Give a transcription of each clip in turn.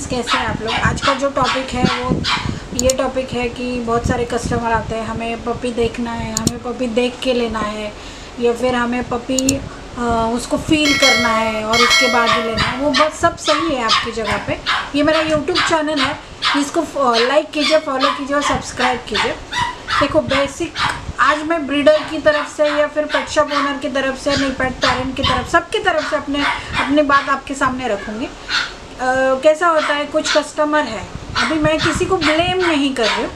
कैसे हैं आप लोग। आज का जो टॉपिक है वो ये टॉपिक है कि बहुत सारे कस्टमर आते हैं, हमें पपी देखना है, हमें पपी देख के लेना है या फिर हमें पपी उसको फील करना है और उसके बाद ही लेना है। वो बस सब सही है आपकी जगह पे। ये मेरा यूट्यूब चैनल है, इसको लाइक कीजिए, फॉलो कीजिए और सब्सक्राइब कीजिए। देखो बेसिक आज मैं ब्रीडर की तरफ से या फिर पेट शॉप ओनर की तरफ से, नहीं पेट पेरेंट की तरफ, सबकी तरफ से अपनी बात आपके सामने रखूँगी। कैसा होता है, कुछ कस्टमर है, अभी मैं किसी को ब्लेम नहीं कर रही हूँ,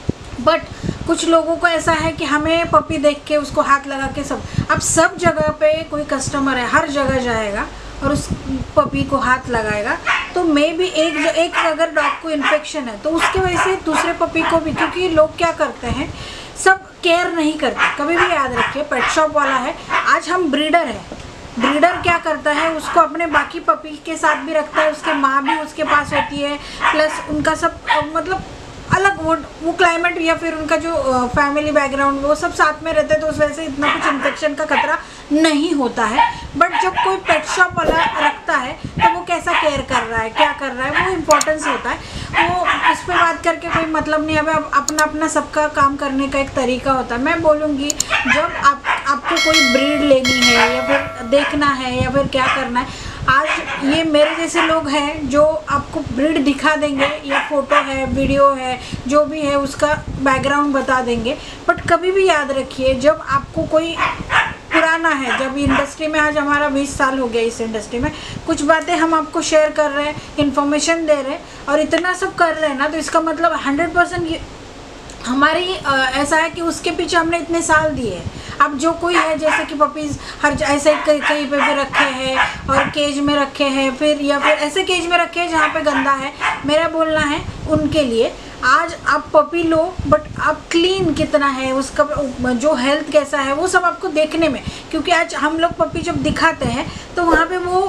बट कुछ लोगों को ऐसा है कि हमें पपी देख के उसको हाथ लगा के अब सब जगह पे कोई कस्टमर है, हर जगह जाएगा और उस पपी को हाथ लगाएगा, तो मे भी एक अगर डॉग को इन्फेक्शन है तो उसके वजह से दूसरे पपी को भी, क्योंकि लोग क्या करते हैं, सब केयर नहीं करते। कभी भी याद रखिए, पेट शॉप वाला है, आज हम ब्रीडर हैं, ब्रीडर क्या करता है, उसको अपने बाकी पपी के साथ भी रखता है, उसके माँ भी उसके पास होती है, प्लस उनका सब मतलब अलग वो क्लाइमेट या फिर उनका जो फैमिली बैकग्राउंड वो सब साथ में रहते हैं, तो उस वजह से इतना कुछ इन्फेक्शन का खतरा नहीं होता है। बट जब कोई पेट शॉप वाला रखता है तो वो कैसा केयर कर रहा है, क्या कर रहा है, वो इम्पोर्टेंस होता है। वो इस पर बात करके कोई मतलब नहीं है, अब अपना अपना सबका काम करने का एक तरीका होता है। मैं बोलूँगी जब आपको कोई ब्रीड लेनी है या फिर देखना है या फिर क्या करना है, आज ये मेरे जैसे लोग हैं जो आपको ब्रीड दिखा देंगे, या फोटो है, वीडियो है, जो भी है उसका बैकग्राउंड बता देंगे। बट कभी भी याद रखिए, जब आपको कोई पुराना है, जब इंडस्ट्री में आज हमारा 20 साल हो गया, इस इंडस्ट्री में कुछ बातें हम आपको शेयर कर रहे हैं, इन्फॉर्मेशन दे रहे हैं और इतना सब कर रहे हैं ना, तो इसका मतलब 100% हमारी ऐसा है कि उसके पीछे हमने इतने साल दिए हैं। अब जो कोई है जैसे कि पपीज़ हर ऐसे कहीं पे भी रखे हैं और केज में रखे हैं, फिर या फिर ऐसे केज में रखे हैं जहाँ पे गंदा है, मेरा बोलना है उनके लिए आज आप पपी लो, बट आप क्लीन कितना है, उसका जो हेल्थ कैसा है, वो सब आपको देखने में, क्योंकि आज हम लोग पपी जब दिखाते हैं तो वहाँ पे वो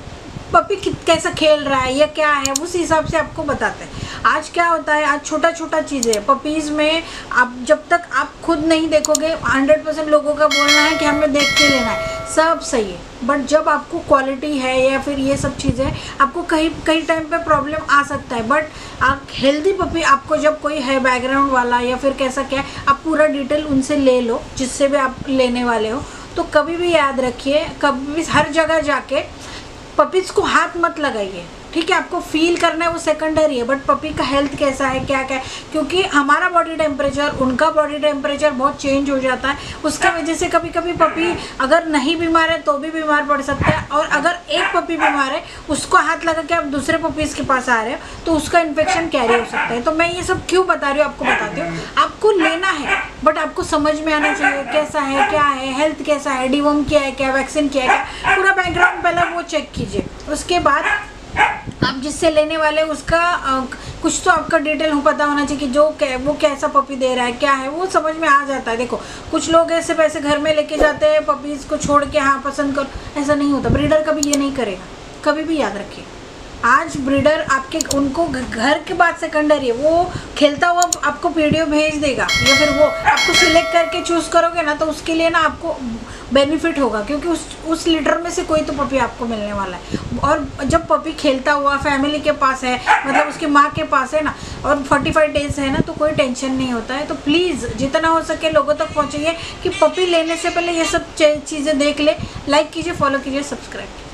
पपी कैसा खेल रहा है या क्या है, उस हिसाब से आपको बताते हैं। आज क्या होता है, आज छोटा छोटा चीज़ें पपीज़ में आप जब तक आप खुद नहीं देखोगे, 100% लोगों का बोलना है कि हमें देख के लेना है, सब सही है, बट जब आपको क्वालिटी है या फिर ये सब चीज़ें, आपको कई टाइम पे प्रॉब्लम आ सकता है। बट आप हेल्दी पपी, आपको जब कोई है बैकग्राउंड वाला या फिर कैसा क्या है, आप पूरा डिटेल उनसे ले लो, जिससे भी आप लेने वाले हो। तो कभी भी याद रखिए, कभी भी हर जगह जाके पपीज़ को हाथ मत लगाइए, ठीक है। आपको फील करना है वो सेकेंडरी है, बट पपी का हेल्थ कैसा है, क्या क्या है, क्योंकि हमारा बॉडी टेम्परेचर, उनका बॉडी टेम्परेचर बहुत चेंज हो जाता है। उसका वजह से कभी कभी पपी अगर नहीं बीमार है तो भी बीमार पड़ सकता है, और अगर एक पपी बीमार है, उसको हाथ लगा के आप दूसरे पपीज़ के पास आ रहे हो तो उसका इन्फेक्शन कैरी हो सकता है। तो मैं ये सब क्यों बता रही हूँ, आपको बताती हूँ। आपको लेना है, बट आपको समझ में आना चाहिए कैसा है, क्या है, हेल्थ कैसा है, डिवॉर्म क्या है, क्या वैक्सीन क्या है, क्या पूरा बैकग्राउंड पहले वो चेक कीजिए। उसके बाद आप जिससे लेने वाले उसका कुछ तो आपका डिटेल पता होना चाहिए कि वो कैसा पपी दे रहा है, क्या है, वो समझ में आ जाता है। देखो कुछ लोग ऐसे पैसे घर में लेके जाते हैं पपीज़ को छोड़ के, हाँ पसंद कर, ऐसा नहीं होता। ब्रीडर कभी ये नहीं करेगा, कभी भी याद रखिए। आज ब्रीडर आपके उनको घर के बाद सेकेंडरी है, वो खेलता हुआ आपको वीडियो भेज देगा या फिर वो आपको सिलेक्ट करके चूज़ करोगे ना, तो उसके लिए ना आपको बेनिफिट होगा, क्योंकि उस लीटर में से कोई तो पपी आपको मिलने वाला है। और जब पपी खेलता हुआ फैमिली के पास है, मतलब उसकी माँ के पास है ना, और 45 डेज है ना, तो कोई टेंशन नहीं होता है। तो प्लीज़ जितना हो सके लोगों तक पहुँचाइए कि पपी लेने से पहले ये सब चीज़ें देख ले। लाइक कीजिए, फॉलो कीजिए, सब्सक्राइब कीजिए।